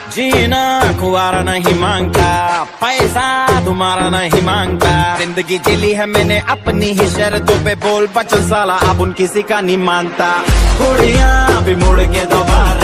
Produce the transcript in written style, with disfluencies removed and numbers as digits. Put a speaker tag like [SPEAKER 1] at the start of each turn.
[SPEAKER 1] जीना कुआरा नहीं मांगता, पैसा तुम्हारा नहीं मांगता। जिंदगी जिली है मैंने अपनी ही शर्तों पे, बोल बचल साला अब उन किसी का नहीं मानता। कुड़ियां भी मुड़ के दोबारा